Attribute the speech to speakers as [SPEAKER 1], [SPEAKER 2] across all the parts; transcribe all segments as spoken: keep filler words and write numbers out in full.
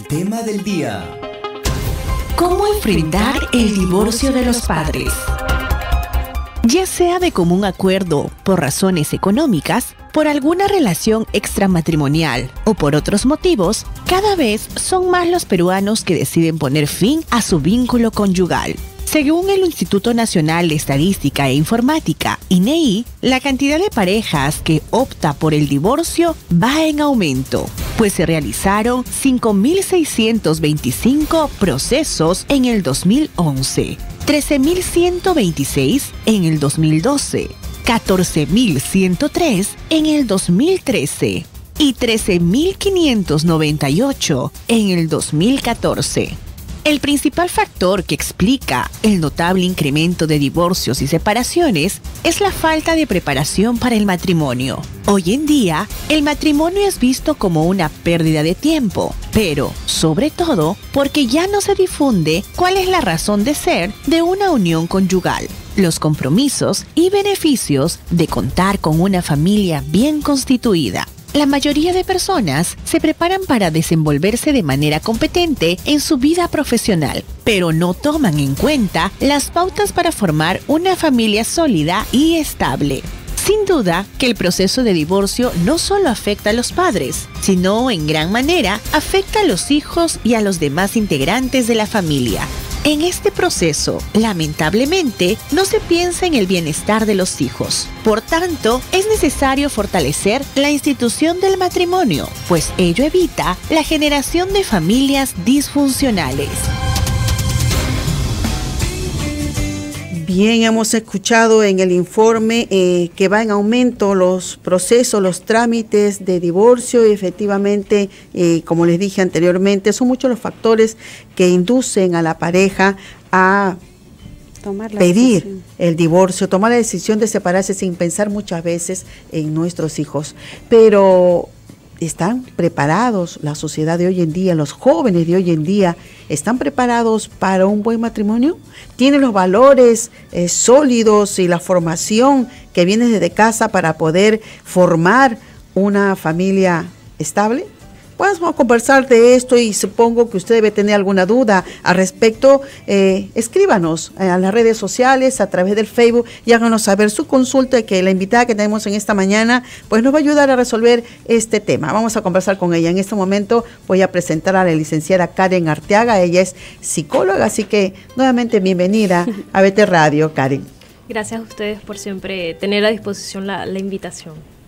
[SPEAKER 1] El tema del día.
[SPEAKER 2] ¿Cómo enfrentar el divorcio de los padres? Ya sea de común acuerdo, por razones económicas, por alguna relación extramatrimonial o por otros motivos, cada vez son más los peruanos que deciden poner fin a su vínculo conyugal. Según el Instituto Nacional de Estadística e Informática, I N E I, la cantidad de parejas que opta por el divorcio va en aumento, pues se realizaron cinco mil seiscientos veinticinco procesos en el dos mil once, trece mil ciento veintiséis en el dos mil doce, catorce mil ciento tres en el dos mil trece y trece mil quinientos noventa y ocho en el dos mil catorce. El principal factor que explica el notable incremento de divorcios y separaciones es la falta de preparación para el matrimonio. Hoy en día, el matrimonio es visto como una pérdida de tiempo, pero, sobre todo, porque ya no se difunde cuál es la razón de ser de una unión conyugal, los compromisos y beneficios de contar con una familia bien constituida. La mayoría de personas se preparan para desenvolverse de manera competente en su vida profesional, pero no toman en cuenta las pautas para formar una familia sólida y estable. Sin duda que el proceso de divorcio no solo afecta a los padres, sino en gran manera afecta a los hijos y a los demás integrantes de la familia. En este proceso, lamentablemente, no se piensa en el bienestar de los hijos. Por tanto, es necesario fortalecer la institución del matrimonio, pues ello evita la generación de familias disfuncionales.
[SPEAKER 3] Bien, hemos escuchado en el informe eh, que va en aumento los procesos, los trámites de divorcio y efectivamente, eh, como les dije anteriormente, son muchos los factores que inducen a la pareja a tomar la pedir decisión. El divorcio, tomar la decisión de separarse sin pensar muchas veces en nuestros hijos. Pero ¿están preparados la sociedad de hoy en día, los jóvenes de hoy en día, están preparados para un buen matrimonio? ¿Tienen los valores eh, sólidos y la formación que viene desde casa para poder formar una familia estable? Pues vamos a conversar de esto y supongo que usted debe tener alguna duda al respecto. Eh, escríbanos a las redes sociales, a través del Facebook y háganos saber su consulta, que la invitada que tenemos en esta mañana pues nos va a ayudar a resolver este tema. Vamos a conversar con ella. En este momento voy a presentar a la licenciada Karen Arteaga. Ella es psicóloga, así que nuevamente bienvenida a B T Radio, Karen.
[SPEAKER 4] Gracias a ustedes por siempre tener a disposición la, la invitación.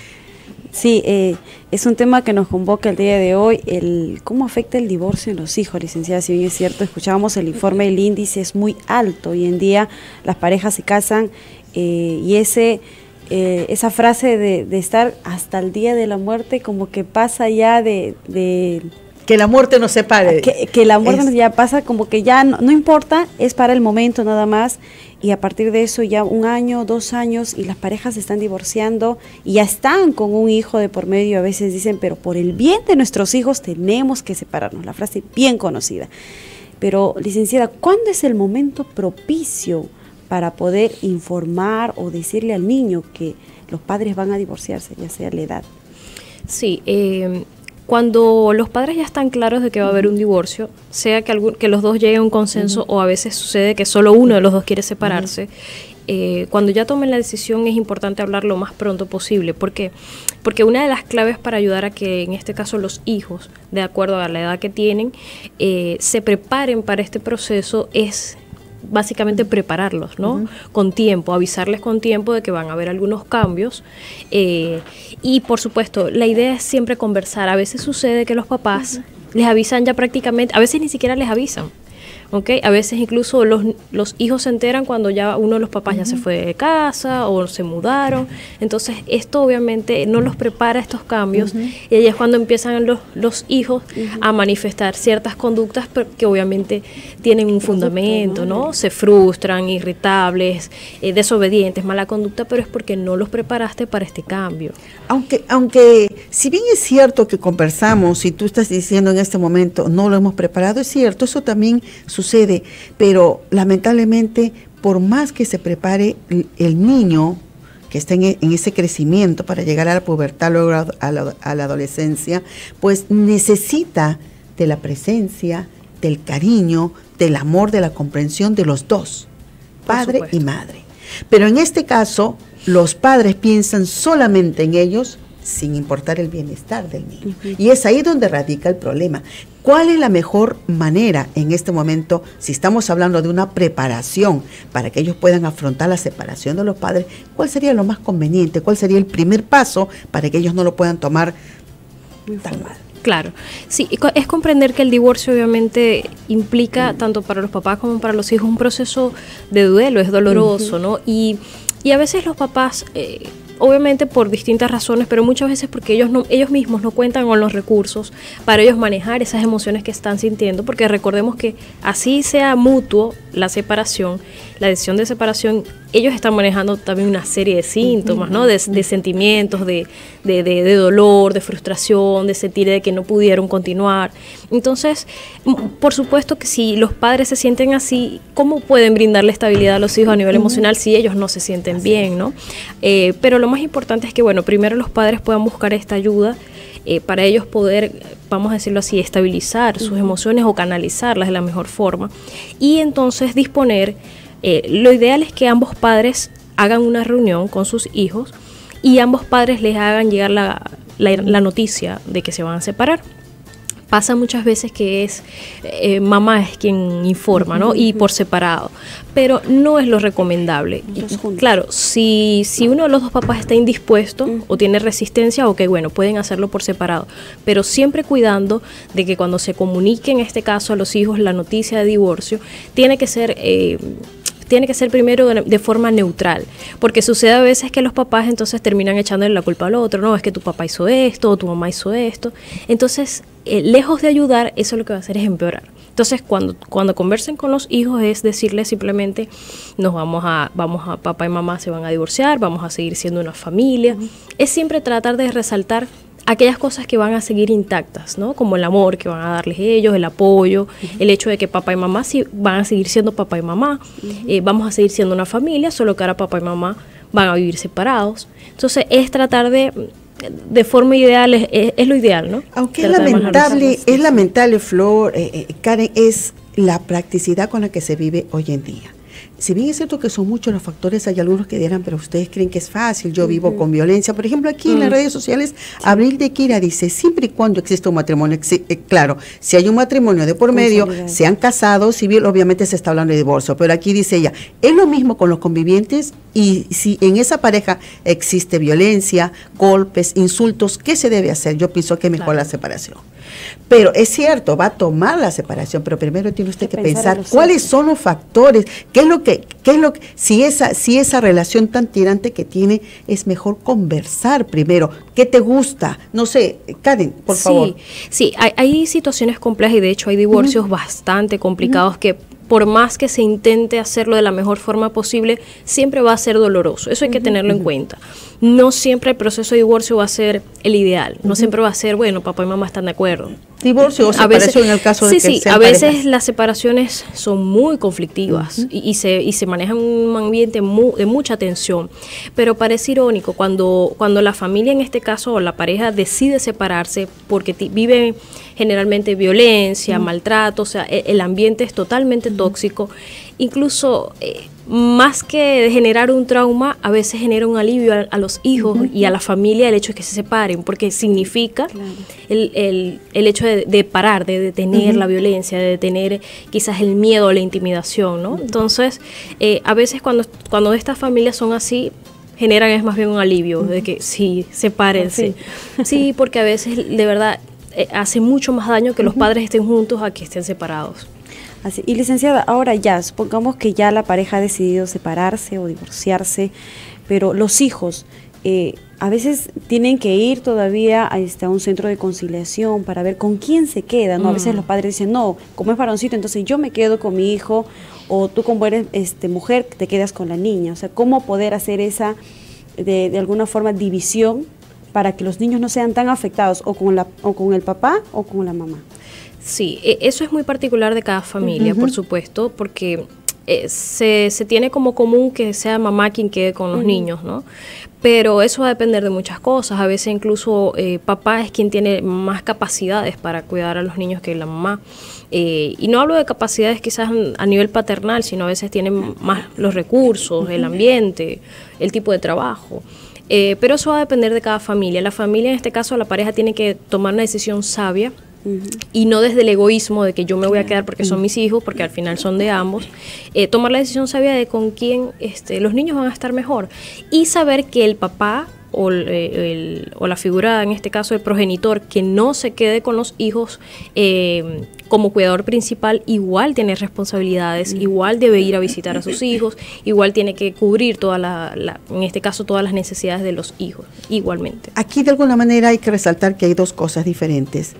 [SPEAKER 5] Sí, eh, es un tema que nos convoca el día de hoy, el cómo afecta el divorcio en los hijos, licenciada. Si bien es cierto, escuchábamos el informe, el índice es muy alto. Hoy en día las parejas se casan eh, y ese eh, esa frase de, de estar hasta el día de la muerte como que pasa ya de... de
[SPEAKER 3] que la muerte nos separe.
[SPEAKER 5] Que, que la muerte es, ya pasa como que ya no, no importa, es para el momento nada más. Y a partir de eso ya un año, dos años y las parejas se están divorciando y ya están con un hijo de por medio. A veces dicen, pero por el bien de nuestros hijos tenemos que separarnos. La frase bien conocida. Pero, licenciada, ¿cuándo es el momento propicio para poder informar o decirle al niño que los padres van a divorciarse, ya sea la edad?
[SPEAKER 4] Sí, eh... cuando los padres ya están claros de que va a haber un divorcio, sea que, algún, que los dos lleguen a un consenso uh-huh. o a veces sucede que solo uno de los dos quiere separarse, uh-huh. eh, cuando ya tomen la decisión es importante hablar lo más pronto posible. ¿Por qué? Porque una de las claves para ayudar a que en este caso los hijos, de acuerdo a la edad que tienen, eh, se preparen para este proceso es básicamente prepararlos, ¿no? Uh-huh. Con tiempo, avisarles con tiempo de que van a haber algunos cambios eh, y por supuesto la idea es siempre conversar. A veces sucede que los papás uh-huh. les avisan ya prácticamente, a veces ni siquiera les avisan. Okay, a veces incluso los, los hijos se enteran cuando ya uno de los papás uh-huh. ya se fue de casa o se mudaron. Entonces esto obviamente no los prepara a estos cambios uh-huh. y ahí es cuando empiezan los, los hijos uh-huh. a manifestar ciertas conductas que obviamente tienen un fundamento, ¿no? ¿no? Se frustran, irritables, eh, desobedientes, mala conducta, pero es porque no los preparaste para este cambio.
[SPEAKER 3] Aunque, aunque si bien es cierto que conversamos y tú estás diciendo en este momento no lo hemos preparado, es cierto, eso también sucede, pero lamentablemente por más que se prepare el, el niño que está en, en ese crecimiento para llegar a la pubertad, luego a la, a la adolescencia, pues necesita de la presencia, del cariño, del amor, de la comprensión de los dos, padre y madre. Pero en este caso, los padres piensan solamente en ellos sin importar el bienestar del niño. Uh-huh. Y es ahí donde radica el problema. ¿Cuál es la mejor manera en este momento, si estamos hablando de una preparación para que ellos puedan afrontar la separación de los padres? ¿Cuál sería lo más conveniente? ¿Cuál sería el primer paso para que ellos no lo puedan tomar tan mal?
[SPEAKER 4] Claro, sí, es comprender que el divorcio obviamente implica, mm. tanto para los papás como para los hijos, un proceso de duelo, es doloroso, uh-huh. ¿no? Y, y a veces los papás, eh, obviamente por distintas razones, pero muchas veces porque ellos no, ellos mismos no cuentan con los recursos para ellos manejar esas emociones que están sintiendo, porque recordemos que así sea mutuo la separación, la decisión de separación, ellos están manejando también una serie de síntomas, ¿no? De, de sentimientos, de, de, de, de dolor, de frustración, de sentir de que no pudieron continuar. Entonces, por supuesto que si los padres se sienten así, ¿cómo pueden brindarle estabilidad a los hijos a nivel uh-huh. emocional si ellos no se sienten así bien, ¿no? Eh, pero lo más importante es que, bueno, primero los padres puedan buscar esta ayuda eh, para ellos poder, vamos a decirlo así, estabilizar uh-huh. sus emociones o canalizarlas de la mejor forma. Y entonces disponer, eh, lo ideal es que ambos padres hagan una reunión con sus hijos y ambos padres les hagan llegar la, la, la noticia de que se van a separar. Pasa muchas veces que es eh, mamá es quien informa, ¿no? Y por separado, pero no es lo recomendable. Y, claro, si, si uno de los dos papás está indispuesto uh-huh. o tiene resistencia, ok, bueno, pueden hacerlo por separado, pero siempre cuidando de que cuando se comunique, en este caso a los hijos, la noticia de divorcio, tiene que ser... Eh, tiene que ser primero de, de forma neutral, porque sucede a veces que los papás entonces terminan echándole la culpa al otro, no, es que tu papá hizo esto, o tu mamá hizo esto, entonces eh, lejos de ayudar, eso lo que va a hacer es empeorar. Entonces cuando, cuando conversen con los hijos es decirles simplemente, nos vamos a, vamos a, papá y mamá se van a divorciar, vamos a seguir siendo una familia, uh-huh. es siempre tratar de resaltar aquellas cosas que van a seguir intactas, ¿no? Como el amor que van a darles ellos, el apoyo, uh-huh. el hecho de que papá y mamá sí van a seguir siendo papá y mamá, uh-huh. eh, vamos a seguir siendo una familia, solo que ahora papá y mamá van a vivir separados. Entonces es tratar de, de forma ideal, es, es, es lo ideal, ¿no?
[SPEAKER 3] Aunque es lamentable, es lamentable, Flor, eh, eh, Karen, es la practicidad con la que se vive hoy en día. Si bien es cierto que son muchos los factores, hay algunos que dirán, pero ustedes creen que es fácil, yo vivo uh-huh. con violencia. Por ejemplo, aquí uh-huh. en las redes sociales, Abril de Kira dice, siempre y cuando exista un matrimonio, eh, claro, si hay un matrimonio de por medio, se han casado civil, obviamente se está hablando de divorcio, pero aquí dice ella, es lo mismo con los convivientes y si en esa pareja existe violencia, golpes, insultos, ¿qué se debe hacer? Yo pienso que mejor claro. la separación. Pero es cierto, va a tomar la separación, pero primero tiene usted que, que pensar, pensar cuáles son los factores, qué es lo que, qué es lo que, si esa, si esa relación tan tirante que tiene, es mejor conversar primero. ¿Qué te gusta? No sé, Karen, por
[SPEAKER 4] sí,
[SPEAKER 3] favor.
[SPEAKER 4] Sí, hay, hay situaciones complejas y de hecho hay divorcios uh-huh. bastante complicados uh-huh. que por más que se intente hacerlo de la mejor forma posible, siempre va a ser doloroso. Eso hay que uh-huh. tenerlo en cuenta. No siempre el proceso de divorcio va a ser el ideal. No uh-huh. siempre va a ser, bueno, papá y mamá están de acuerdo.
[SPEAKER 3] Divorcio o separación veces, en el caso de
[SPEAKER 4] sí,
[SPEAKER 3] que
[SPEAKER 4] sí,
[SPEAKER 3] sean
[SPEAKER 4] a veces
[SPEAKER 3] parejas.
[SPEAKER 4] Las separaciones son muy conflictivas uh-huh. y, y, se, y se maneja en un ambiente mu, de mucha tensión. Pero parece irónico cuando, cuando la familia, en este caso, o la pareja decide separarse porque t- vive generalmente violencia, uh-huh. maltrato, o sea, el, el ambiente es totalmente uh-huh. tóxico. Incluso, eh, más que generar un trauma, a veces genera un alivio a, a los hijos uh-huh. y a la familia el hecho de que se separen, porque significa claro. el, el, el hecho de, de parar, de detener uh-huh. la violencia, de detener quizás el miedo o la intimidación, ¿no? Uh-huh. Entonces, eh, a veces cuando, cuando estas familias son así, generan es más bien un alivio uh-huh. de que sí, sepárense. Sí. sí, porque a veces, de verdad, eh, hace mucho más daño que uh-huh. los padres estén juntos a que estén separados.
[SPEAKER 5] Así. Y licenciada, ahora ya, supongamos que ya la pareja ha decidido separarse o divorciarse, pero los hijos eh, a veces tienen que ir todavía a, este, a un centro de conciliación para ver con quién se queda, ¿no? Mm. A veces los padres dicen, no, como es varoncito, entonces yo me quedo con mi hijo, o tú como eres este, mujer, te quedas con la niña. O sea, ¿cómo poder hacer esa, de, de alguna forma, división para que los niños no sean tan afectados o con, la, o con el papá o con la mamá?
[SPEAKER 4] Sí, eso es muy particular de cada familia, uh-huh. por supuesto, porque eh, se, se tiene como común que sea mamá quien quede con los uh-huh. niños, ¿no? Pero eso va a depender de muchas cosas. A veces incluso eh, papá es quien tiene más capacidades para cuidar a los niños que la mamá. Eh, y no hablo de capacidades quizás a nivel paternal, sino a veces tienen más los recursos, el ambiente, el tipo de trabajo. Eh, pero eso va a depender de cada familia. La familia, en este caso, la pareja tiene que tomar una decisión sabia. Uh-huh. Y no desde el egoísmo de que yo me voy a quedar porque son mis hijos, porque al final son de ambos. Eh, tomar la decisión sabia de con quién este, los niños van a estar mejor. Y saber que el papá o, el, el, o la figura, en este caso el progenitor, que no se quede con los hijos eh, como cuidador principal, igual tiene responsabilidades, uh-huh. igual debe ir a visitar a sus hijos, igual tiene que cubrir toda la, la, en este caso todas las necesidades de los hijos, igualmente.
[SPEAKER 3] Aquí de alguna manera hay que resaltar que hay dos cosas diferentes.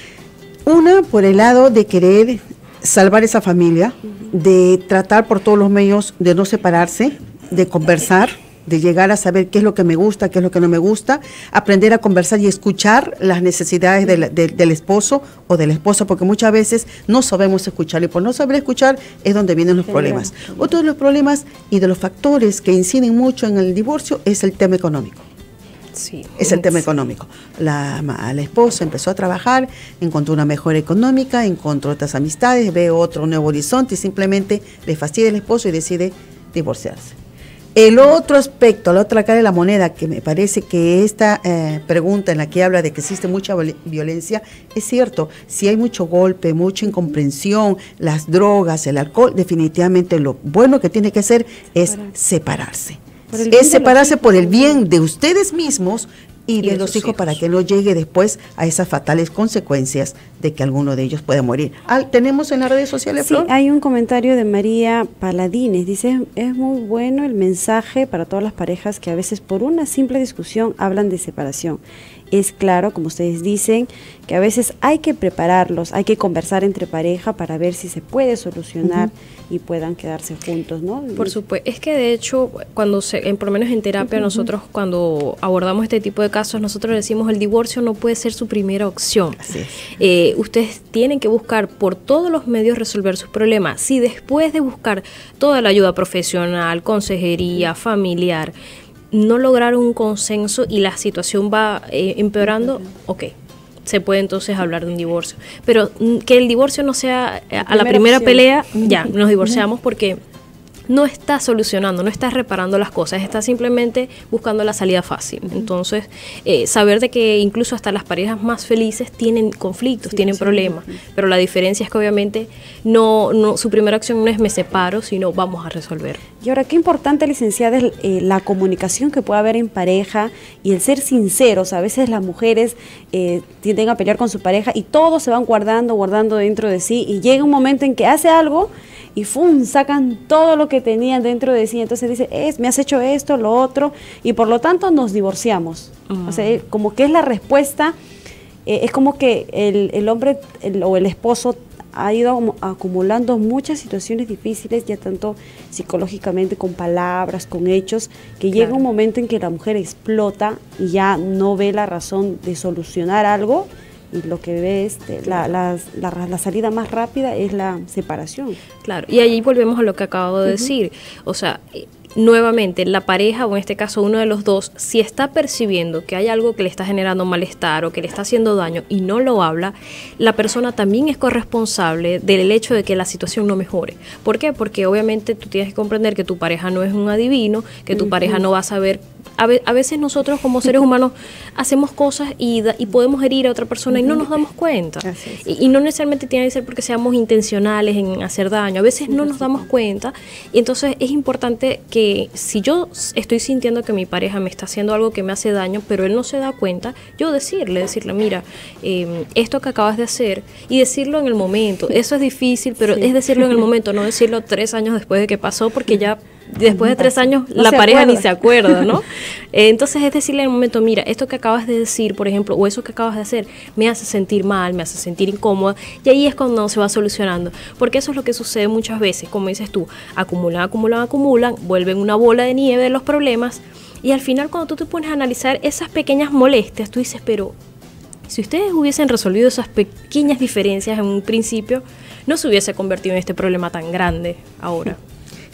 [SPEAKER 3] Una, por el lado de querer salvar esa familia, de tratar por todos los medios de no separarse, de conversar, de llegar a saber qué es lo que me gusta, qué es lo que no me gusta, aprender a conversar y escuchar las necesidades del, del, del esposo o de la esposa, porque muchas veces no sabemos escuchar, y por no saber escuchar es donde vienen los problemas. Otro de los problemas y de los factores que inciden mucho en el divorcio es el tema económico. Sí, es el tema sí. económico. La, la esposa empezó a trabajar, encontró una mejora económica, encontró otras amistades, ve otro nuevo horizonte y simplemente le fastidia el esposo y decide divorciarse. El otro aspecto, la otra cara de la moneda, que me parece que esta eh, pregunta en la que habla de que existe mucha violencia, es cierto, si hay mucho golpe, mucha incomprensión, las drogas, el alcohol, definitivamente lo bueno que tiene que hacer es separarse. Es separarse por el bien de ustedes mismos y de, y de los hijos, hijos para que no llegue después a esas fatales consecuencias de que alguno de ellos pueda morir. Ah, ¿tenemos en las redes sociales, Flor?
[SPEAKER 5] Sí, hay un comentario de María Paladines, dice, es muy bueno el mensaje para todas las parejas que a veces por una simple discusión hablan de separación. Es claro, como ustedes dicen, que a veces hay que prepararlos, hay que conversar entre pareja para ver si se puede solucionar uh-huh. y puedan quedarse juntos, ¿no?
[SPEAKER 4] Por supuesto, es que de hecho, cuando se, en, por lo menos en terapia, uh-huh. nosotros cuando abordamos este tipo de casos, nosotros decimos el divorcio no puede ser su primera opción. Así es. Eh, ustedes tienen que buscar por todos los medios resolver sus problemas. Si después de buscar toda la ayuda profesional, consejería, uh-huh. familiar, no lograron un consenso y la situación va eh, empeorando, ok, se puede entonces hablar de un divorcio. Pero mm, que el divorcio no sea eh, a la primera opción. pelea, ya, nos divorciamos porque no está solucionando, no está reparando las cosas, está simplemente buscando la salida fácil. Entonces, eh, saber de que incluso hasta las parejas más felices tienen conflictos, sí, tienen sí, problemas, sí. pero la diferencia es que obviamente no, no, su primera acción no es me separo, sino vamos a resolver.
[SPEAKER 5] Y ahora, qué importante, licenciada, es eh, la comunicación que puede haber en pareja y el ser sinceros. A veces las mujeres eh, tienden a pelear con su pareja y todos se van guardando, guardando dentro de sí, y llega un momento en que hace algo y ¡fum!, sacan todo lo que tenían dentro de sí. Entonces dice, es, me has hecho esto, lo otro, y por lo tanto nos divorciamos. Uh-huh. O sea, como que es la respuesta, eh, es como que el, el hombre el, o el esposo ha ido acumulando muchas situaciones difíciles, ya tanto psicológicamente, con palabras, con hechos, que claro. llega un momento en que la mujer explota y ya no ve la razón de solucionar algo, y lo que ve es la, la, la, la salida más rápida es la separación.
[SPEAKER 4] Claro, y ahí volvemos a lo que acabo de uh-huh. decir, o sea, nuevamente, la pareja, o en este caso uno de los dos, si está percibiendo que hay algo que le está generando malestar o que le está haciendo daño y no lo habla, la persona también es corresponsable del hecho de que la situación no mejore. ¿Por qué? Porque obviamente tú tienes que comprender que tu pareja no es un adivino, que tu uh-huh. pareja no va a saber. A, ve, a veces nosotros como seres humanos hacemos cosas y, da, y podemos herir a otra persona uh-huh. y no nos damos cuenta. Y, y no necesariamente tiene que ser porque seamos intencionales en hacer daño. A veces no nos damos cuenta. Y entonces es importante que si yo estoy sintiendo que mi pareja me está haciendo algo que me hace daño, pero él no se da cuenta, yo decirle, decirle, mira, eh, esto que acabas de hacer, y decirlo en el momento. Eso es difícil, pero sí. es decirlo en el momento, no decirlo tres años después de que pasó, porque ya después de tres años no la pareja acuerda. Ni se acuerda, ¿no? eh, entonces es decirle en el momento, mira, esto que acabas de decir, por ejemplo, o eso que acabas de hacer, me hace sentir mal, me hace sentir incómoda, y ahí es cuando se va solucionando, porque eso es lo que sucede muchas veces, como dices tú, acumulan, acumulan, acumulan, vuelven una bola de nieve de los problemas, y al final cuando tú te pones a analizar esas pequeñas molestias, tú dices, pero si ustedes hubiesen resolvido esas pequeñas diferencias en un principio, no se hubiese convertido en este problema tan grande ahora.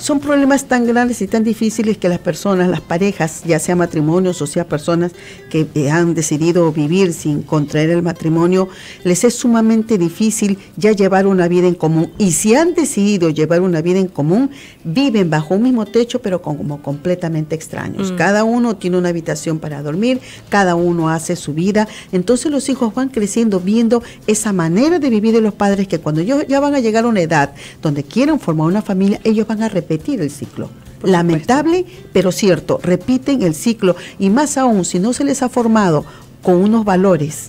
[SPEAKER 3] Son problemas tan grandes y tan difíciles que las personas, las parejas, ya sea matrimonios o sea personas que eh, han decidido vivir sin contraer el matrimonio, les es sumamente difícil ya llevar una vida en común. Y si han decidido llevar una vida en común, viven bajo un mismo techo, pero como completamente extraños. Mm. Cada uno tiene una habitación para dormir, cada uno hace su vida. Entonces los hijos van creciendo viendo esa manera de vivir de los padres, que cuando ellos ya van a llegar a una edad donde quieran formar una familia, ellos van a repetir repetir el ciclo. Por Lamentable, supuesto. Pero cierto, repiten el ciclo, y más aún si no se les ha formado con unos valores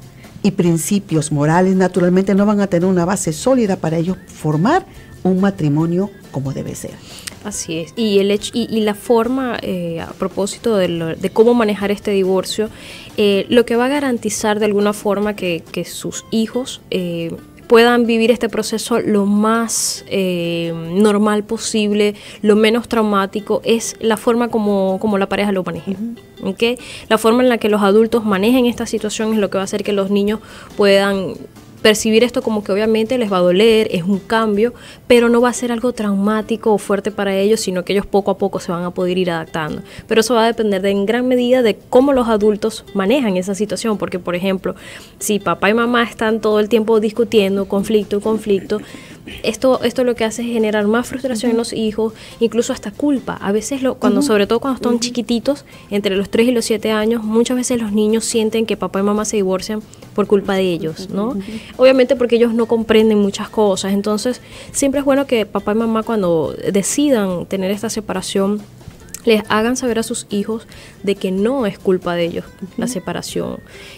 [SPEAKER 3] y principios morales, naturalmente no van a tener una base sólida para ellos formar un matrimonio como debe ser.
[SPEAKER 4] Así es, y el hecho, y, y la forma, eh, a propósito de, lo, de cómo manejar este divorcio, eh, lo que va a garantizar de alguna forma que, que sus hijos eh, puedan vivir este proceso lo más eh, normal posible, lo menos traumático, es la forma como, como la pareja lo maneje. Uh-huh. ¿Okay? La forma en la que los adultos manejen esta situación es lo que va a hacer que los niños puedan percibir esto como que obviamente les va a doler, es un cambio, pero no va a ser algo traumático o fuerte para ellos, sino que ellos poco a poco se van a poder ir adaptando. Pero eso va a depender de, en gran medida de cómo los adultos manejan esa situación, porque por ejemplo, si papá y mamá están todo el tiempo discutiendo, conflicto, conflicto, esto, esto lo que hace es generar más frustración uh-huh. en los hijos, incluso hasta culpa. A veces, lo, cuando uh-huh. sobre todo cuando están uh-huh. chiquititos, entre los tres y los siete años, muchas veces los niños sienten que papá y mamá se divorcian por culpa de ellos, ¿no? Uh-huh. Obviamente porque ellos no comprenden muchas cosas. Entonces, siempre es bueno que papá y mamá, cuando decidan tener esta separación, les hagan saber a sus hijos de que no es culpa de ellos uh-huh. la separación.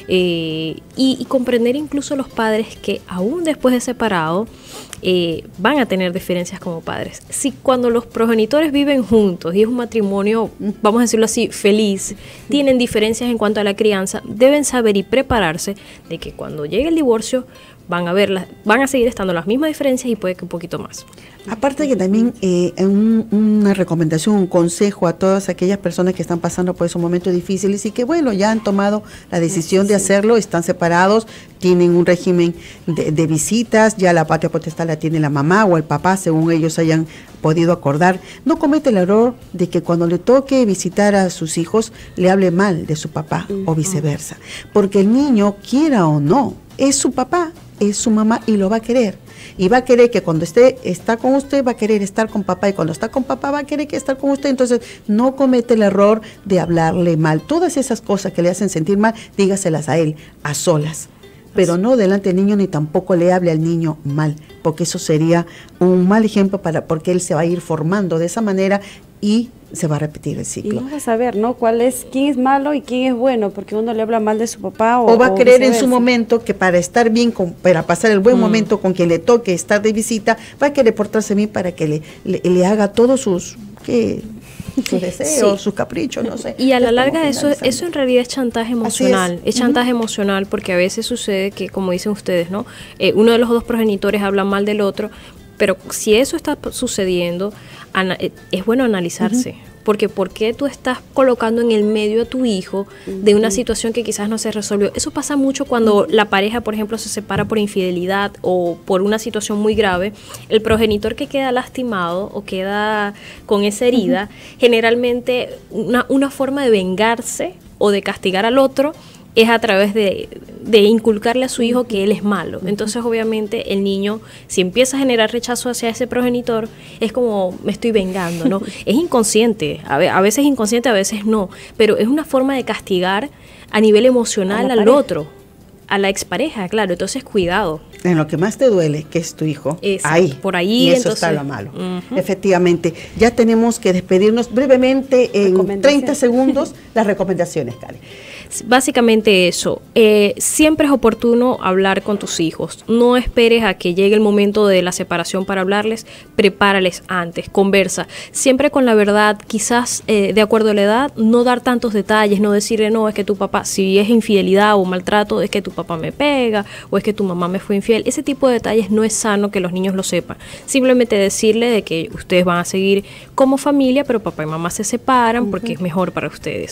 [SPEAKER 4] Eh, y, y comprender incluso los padres que aún después de separado eh, van a tener diferencias como padres. Si cuando los progenitores viven juntos y es un matrimonio, vamos a decirlo así, feliz, tienen diferencias en cuanto a la crianza, deben saber y prepararse de que cuando llegue el divorcio van a ver las, van a seguir estando las mismas diferencias y puede que un poquito más.
[SPEAKER 3] Aparte que también eh, un, una recomendación, un consejo a todas aquellas personas que están pasando por esos momentos difíciles y que bueno, ya han tomado la decisión sí, de hacerlo, están separados, tienen un régimen de, de visitas, ya la patria potestad la tiene la mamá o el papá, según ellos hayan podido acordar. No comete el error de que cuando le toque visitar a sus hijos le hable mal de su papá uh-huh. o viceversa, porque el niño, quiera o no, es su papá, es su mamá y lo va a querer. Y va a querer que cuando esté está con usted, va a querer estar con papá, y cuando está con papá va a querer que estar con usted. Entonces no comete el error de hablarle mal. Todas esas cosas que le hacen sentir mal, dígaselas a él, a solas. Pero no delante del niño, ni tampoco le hable al niño mal, porque eso sería un mal ejemplo para, porque él se va a ir formando de esa manera y se va a repetir el ciclo.
[SPEAKER 5] Y vas a saber, ¿no? ¿Cuál es, quién es malo y quién es bueno? Porque uno le habla mal de su papá o
[SPEAKER 3] O va a creer viceversa. En su momento que para estar bien, con, para pasar el buen mm. momento con quien le toque estar de visita, va a querer portarse bien para que le, le, le haga todos sus... ¿qué? sus deseos, sí. sus caprichos, no sé.
[SPEAKER 4] Y a la larga eso, eso en realidad es chantaje emocional, es. es chantaje uh-huh. emocional, porque a veces sucede que, como dicen ustedes, ¿no? Eh, uno de los dos progenitores habla mal del otro, pero si eso está sucediendo, ana- es bueno analizarse. Uh-huh. Porque ¿por qué tú estás colocando en el medio a tu hijo de una situación que quizás no se resolvió? Eso pasa mucho cuando la pareja, por ejemplo, se separa por infidelidad o por una situación muy grave. El progenitor que queda lastimado o queda con esa herida, uh-huh. generalmente una, una forma de vengarse o de castigar al otro es a través de, de inculcarle a su hijo que él es malo. Entonces, obviamente, el niño, si empieza a generar rechazo hacia ese progenitor, es como, me estoy vengando, ¿no? Es inconsciente, a, ve- a veces inconsciente, a veces no, pero es una forma de castigar a nivel emocional al otro, a la expareja, claro. Entonces, cuidado.
[SPEAKER 3] En lo que más te duele, que es tu hijo,
[SPEAKER 4] Exacto,
[SPEAKER 3] ahí,
[SPEAKER 4] por ahí,
[SPEAKER 3] y eso
[SPEAKER 4] entonces,
[SPEAKER 3] está lo malo.
[SPEAKER 4] Uh-huh.
[SPEAKER 3] Efectivamente, ya tenemos que despedirnos brevemente en treinta segundos las recomendaciones, Karen.
[SPEAKER 4] Básicamente eso, eh, siempre es oportuno hablar con tus hijos, no esperes a que llegue el momento de la separación para hablarles, prepárales antes, conversa, siempre con la verdad, quizás eh, de acuerdo a la edad, no dar tantos detalles, no decirle no, es que tu papá, si es infidelidad o maltrato, es que tu papá me pega o es que tu mamá me fue infiel, ese tipo de detalles no es sano que los niños lo sepan, simplemente decirle de que ustedes van a seguir como familia, pero papá y mamá se separan porque uh-huh. es mejor para ustedes.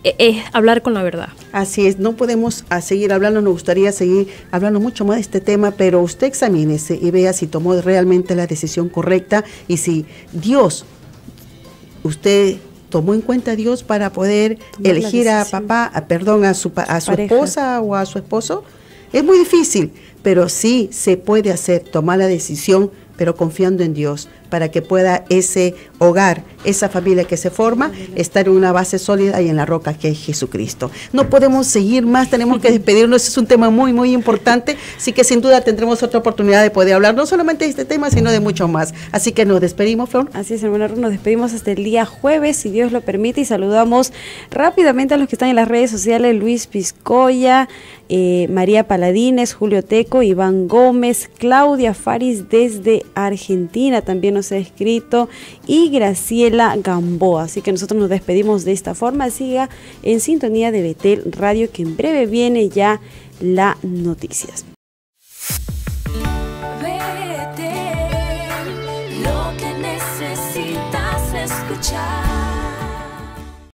[SPEAKER 4] es hablar con la verdad.
[SPEAKER 3] Así es, no podemos a seguir hablando, nos gustaría seguir hablando mucho más de este tema, pero usted examínese y vea si tomó realmente la decisión correcta y si Dios, usted tomó en cuenta a Dios para poder tomar elegir a papá, a, perdón, a su, a su esposa o a su esposo. Es muy difícil, pero sí se puede hacer, tomar la decisión, pero confiando en Dios, para que pueda ese hogar, esa familia que se forma, estar en una base sólida y en la roca que es Jesucristo. No podemos seguir más, tenemos que despedirnos, es un tema muy, muy importante, así que sin duda tendremos otra oportunidad de poder hablar, no solamente de este tema, sino de mucho más. Así que nos despedimos, Flor.
[SPEAKER 5] Así es, hermana Ruth, nos despedimos hasta el día jueves, si Dios lo permite, y saludamos rápidamente a los que están en las redes sociales: Luis Piscoya, eh, María Paladines, Julio Teco, Iván Gómez, Claudia Faris desde Argentina, también nos ha escrito, y Graciela Gamboa. Así que nosotros nos despedimos de esta forma. Siga en sintonía de Betel Radio, que en breve viene ya la noticias.
[SPEAKER 1] Betel, lo que necesitas escuchar.